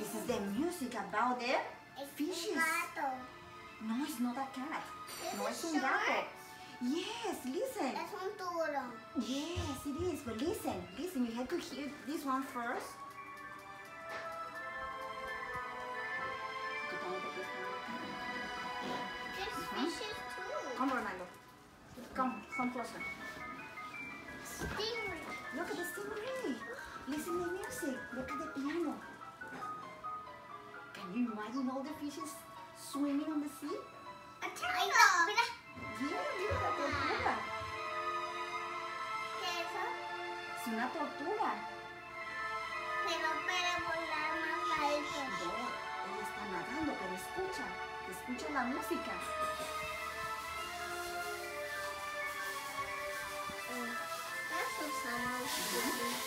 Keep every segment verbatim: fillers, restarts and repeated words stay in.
This is the music about the fishes. No, it's not a cat. No, es un gato. Yes, listen. Es un tiburón. Yes, it is. But listen, listen. You have to hear this one first. There's fishes too. Come, Ronaldo. Come, come closer. Stingray. Look at the stingray. Listen to the music. Look at the piano. Can you imagine all the fishes swimming on the sea? A turtle. Mira. Yeah, mira la tortuga. ¿Qué es eso? Es una tortuga. Pero puede volar más alto. No, ella está nadando, pero escucha. Escucha la música. Eso usamos.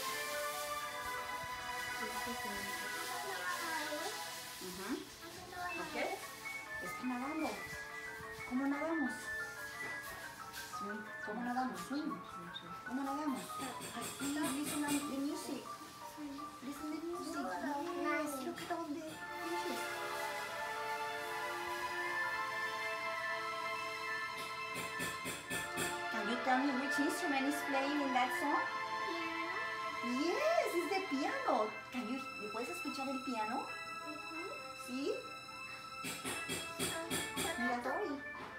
Ujú. ¿Ok? Está nadando. ¿Cómo nadamos? Swim. ¿Cómo nadamos? Swim. ¿Cómo nadamos? Así, listen to the music. Listen to the music. Yes, look at all the fishes. Can you tell me which instrument is playing in that song? Yes, it's the piano. Can you, ¿le puedes escuchar el piano? ¿Sí? Mira, Tori.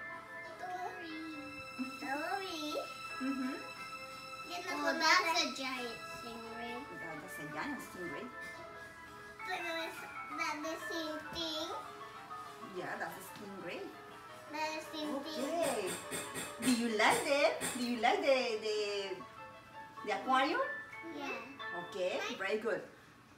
Dory. Mhm. Oh, that's a giant stingray. That's a giant stingray. Pero es that the same thing. Yeah, that's a stingray. That is the same thing. Okay. Do you like it? Do you like the the the aquarium? Yeah. Okay, very good.